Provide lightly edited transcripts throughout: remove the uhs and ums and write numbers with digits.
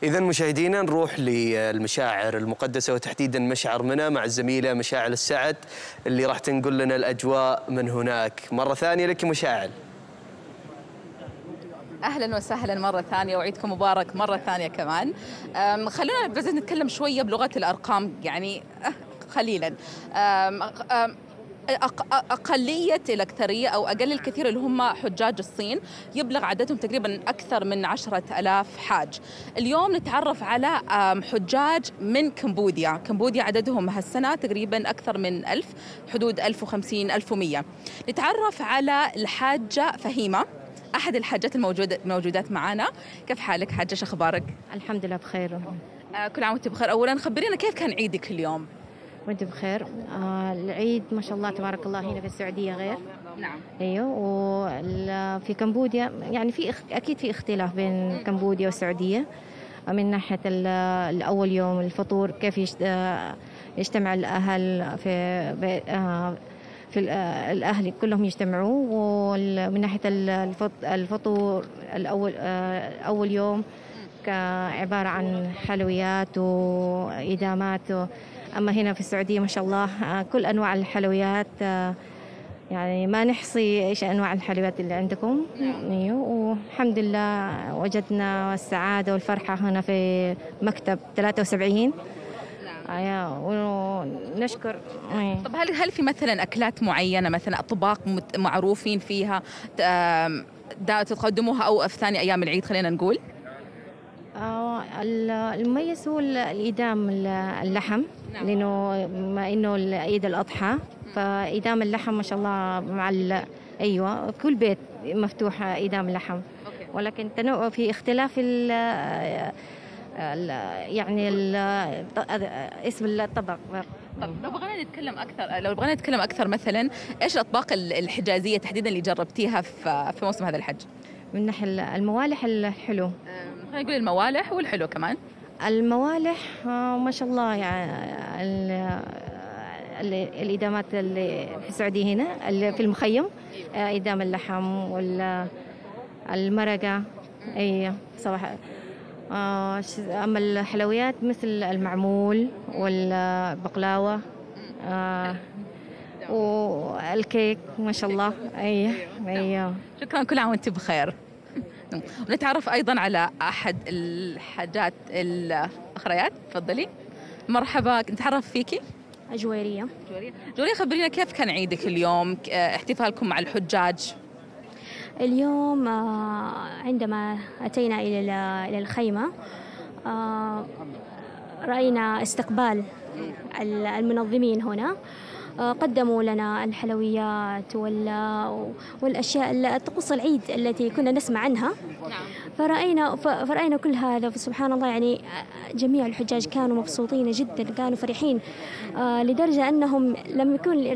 إذا مشاهدينا نروح للمشاعر المقدسة وتحديدا مشعر منى مع الزميلة مشاعل السعد اللي راح تنقل لنا الأجواء من هناك. مرة ثانية لك مشاعل. اهلا وسهلا مره ثانيه وعيدكم مبارك مره ثانيه كمان. خلونا بس نتكلم شويه بلغه الارقام يعني قليلا. أقلية الأكثرية أو أقل الكثير اللي هم حجاج الصين يبلغ عددهم تقريبا أكثر من 10,000 حاج. اليوم نتعرف على حجاج من كمبوديا. كمبوديا عددهم هالسنة تقريبا أكثر من 1000، حدود 1050 1100. نتعرف على الحاجة فهيمة، أحد الحاجات الموجودات معنا. كيف حالك حاجة؟ شو أخبارك؟ الحمد لله بخير. كل عام وأنت بخير. أولا خبرينا كيف كان عيدك اليوم؟ وانت بخير. العيد ما شاء الله تبارك الله هنا في السعودية غير. نعم. ايوه، وفي كمبوديا يعني اكيد في اختلاف بين كمبوديا والسعودية من ناحية الأول يوم الفطور، كيف يجتمع الأهل في الأهل كلهم يجتمعوا، ومن ناحية الفطور أول يوم عبارة عن حلويات وإدامات. أما هنا في السعودية ما شاء الله كل أنواع الحلويات، يعني ما نحصي إيش أنواع الحلويات اللي عندكم. والحمد لله وجدنا السعادة والفرحة هنا في مكتب 73. ونشكر. طب هل في مثلا أكلات معينة، مثلا أطباق معروفين فيها تقدموها أو في ثاني أيام العيد خلينا نقول؟ المميز هو الإدام اللحم. نعم. لأنه ما إنه عيد الأضحى، فإدام اللحم ما شاء الله مع أيوة في كل بيت مفتوح إدام اللحم. أوكي. ولكن تنوع في اختلاف يعني اسم الطبق. طب لو بغينا نتكلم أكثر مثلا إيش الأطباق الحجازية تحديدا اللي جربتيها في موسم هذا الحج؟ من ناحية الموالح الحلو، خلينا نقول الموالح والحلو كمان. الموالح ما شاء الله يعني الإدامات اللي في السعودية هنا اللي في المخيم، إدام اللحم والمرقة. أي صراحة. أما الحلويات مثل المعمول والبقلاوة والكيك ما شاء الله. أي. شكرا، كل عام وأنت بخير. ونتعرف أيضا على أحد الحاجات الأخريات. تفضلي. مرحبا، نتعرف فيكي. جويرية. جويرية، خبرينا كيف كان عيدك اليوم، احتفالكم مع الحجاج؟ اليوم عندما أتينا إلى الخيمة رأينا استقبال المنظمين هنا. قدموا لنا الحلويات والأشياء اللي تقص العيد التي كنا نسمع عنها. فرأينا كل هذا. سبحان الله، يعني جميع الحجاج كانوا مبسوطين جدا، كانوا فرحين لدرجة أنهم لم يكن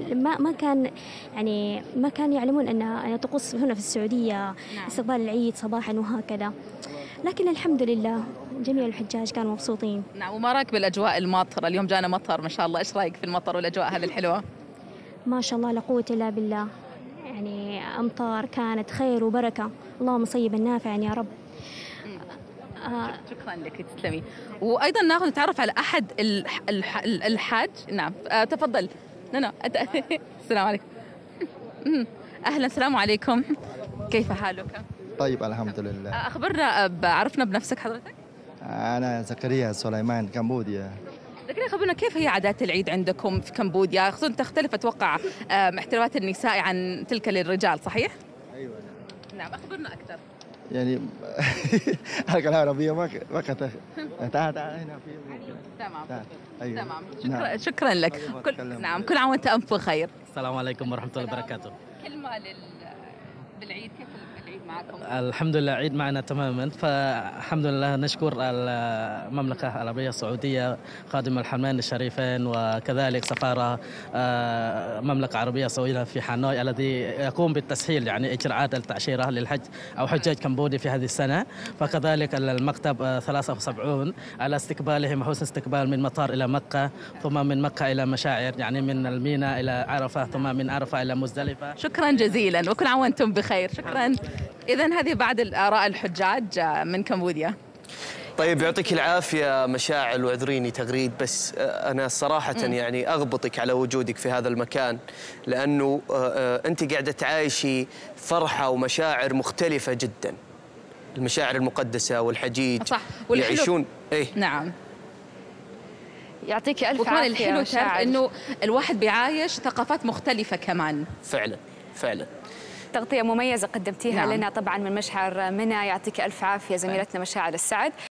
ما كانوا يعلمون أن تقص هنا في السعودية استقبال العيد صباحا وهكذا. لكن الحمد لله جميع الحجاج كانوا مبسوطين. نعم. وما رايك بالأجواء الماطرة اليوم؟ جانا مطر ما شاء الله، إيش رأيك في المطر والأجواء هذه الحلوة؟ ما شاء الله لا قوة إلا بالله، يعني أمطار كانت خير وبركة، اللهم صيبا نافعا يا رب. شكرا لك، تسلمي. وأيضا ناخذ نتعرف على أحد الحاج. نعم تفضل. السلام عليكم. أهلا، السلام عليكم، كيف حالك؟ طيب الحمد لله. أخبرنا، عرفنا بنفسك حضرتك؟ أنا زكريا سليمان، كمبوديا. لكن خبرنا كيف هي عادات العيد عندكم في كمبوديا، خصوصا تختلف أتوقع احتفالات النساء عن تلك للرجال، صحيح؟ أيوة. نعم، أخبرنا أكثر. يعني الحلقة العربية ما كانت. تعال هنا في. تمام. أيوة. تمام. شكرا لك. نعم، كل عام وأنت بخير. السلام عليكم ورحمة الله وبركاته. كلمة بالعيد، كيف العيد معكم؟ الحمد لله عيد معنا تماما، فالحمد لله نشكر المملكة العربية السعودية خادم الحرمين الشريفين، وكذلك سفارة مملكة عربية سعودية في هانوي الذي يقوم بالتسهيل يعني إجراءات التأشيرة للحج أو حجاج كمبوديا في هذه السنة. فكذلك المكتب 73 على استقبالهم حسن استقبال من مطار إلى مكة، ثم من مكة إلى مشاعر، يعني من الميناء إلى عرفة، ثم من عرفة إلى مزدلفة. شكرا جزيلا وكل عام وأنتم بخير. شكرا. إذن هذه بعض الآراء الحجاج من كمبوديا. طيب يعطيك العافية مشاعل، واعذريني تغريد، بس أنا صراحة يعني أغبطك على وجودك في هذا المكان، لأنه أنت قاعدة تعايشي فرحة ومشاعر مختلفة جدا. المشاعر المقدسة والحجيج صح، يعيشون نعم. يعطيك ألف وكمان عافية. الحلو تعرف إنه الواحد بيعايش ثقافات مختلفة كمان. فعلا فعلا. تغطية مميزة قدمتيها نعم. لنا طبعا من مشعر منى، يعطيك ألف عافية زميلتنا مشاعل السعد.